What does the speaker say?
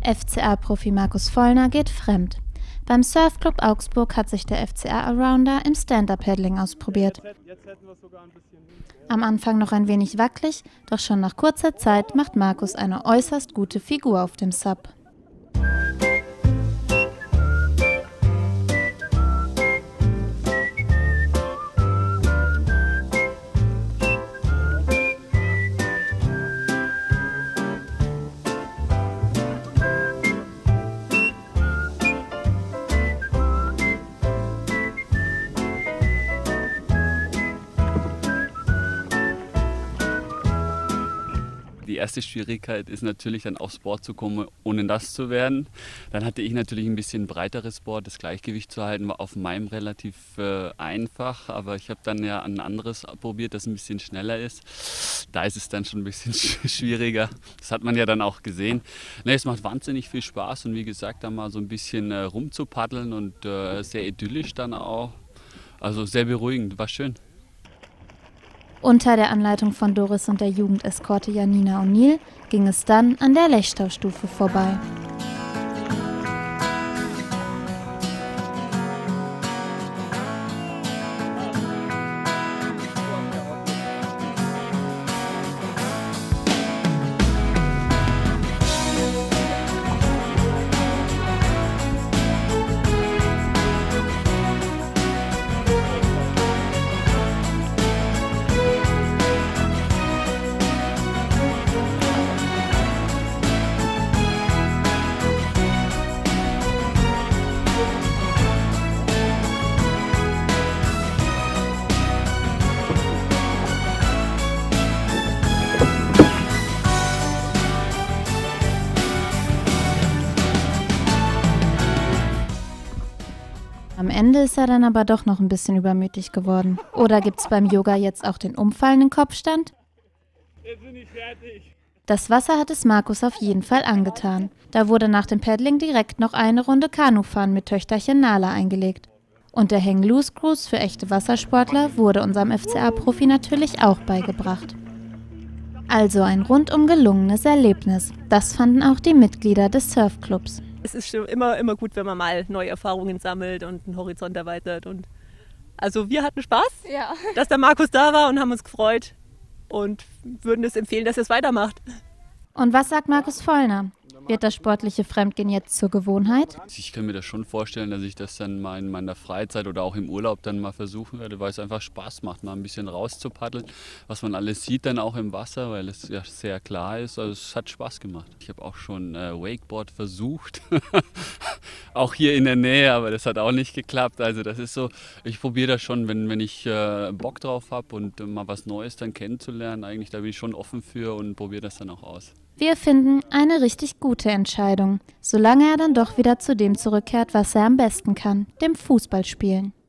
FCA-Profi Markus Vollner geht fremd. Beim Surfclub Augsburg hat sich der FCA-Arounder im Stand-Up-Paddling ausprobiert. Am Anfang noch ein wenig wackelig, doch schon nach kurzer Zeit macht Markus eine äußerst gute Figur auf dem Sub. Die erste Schwierigkeit ist natürlich dann aufs Board zu kommen, ohne nass zu werden. Dann hatte ich natürlich ein bisschen breiteres Board, das Gleichgewicht zu halten war auf meinem relativ einfach, aber ich habe dann ja ein anderes probiert, das ein bisschen schneller ist. Da ist es dann schon ein bisschen schwieriger. Das hat man ja dann auch gesehen. Es macht wahnsinnig viel Spaß und wie gesagt, da mal so ein bisschen rumzupaddeln und sehr idyllisch dann auch. Also sehr beruhigend, war schön. Unter der Anleitung von Doris und der Jugendeskorte Janina O'Neill ging es dann an der Lechtaustufe vorbei. Am Ende ist er dann aber doch noch ein bisschen übermütig geworden. Oder gibt's beim Yoga jetzt auch den umfallenden Kopfstand? Jetzt bin ich fertig. Das Wasser hat es Markus auf jeden Fall angetan. Da wurde nach dem Paddling direkt noch eine Runde Kanufahren mit Töchterchen Nala eingelegt. Und der Hang-Loose-Cruise für echte Wassersportler wurde unserem FCA-Profi natürlich auch beigebracht. Also ein rundum gelungenes Erlebnis. Das fanden auch die Mitglieder des Surfclubs. Es ist schon immer gut, wenn man mal neue Erfahrungen sammelt und einen Horizont erweitert. Und also wir hatten Spaß, ja, dass der Markus da war und haben uns gefreut und würden es empfehlen, dass er es weitermacht. Und was sagt Markus Vollner? Wird das sportliche Fremdgehen jetzt zur Gewohnheit? Ich kann mir das schon vorstellen, dass ich das dann mal in meiner Freizeit oder auch im Urlaub dann mal versuchen werde, weil es einfach Spaß macht, mal ein bisschen rauszupaddeln, was man alles sieht dann auch im Wasser, weil es ja sehr klar ist. Also es hat Spaß gemacht. Ich habe auch schon Wakeboard versucht, auch hier in der Nähe, aber das hat auch nicht geklappt. Also das ist so, ich probiere das schon, wenn ich Bock drauf habe und mal was Neues dann kennenzulernen, eigentlich da bin ich schon offen für und probiere das dann auch aus. Wir finden eine richtig gute Entscheidung, solange er dann doch wieder zu dem zurückkehrt, was er am besten kann, dem Fußballspielen.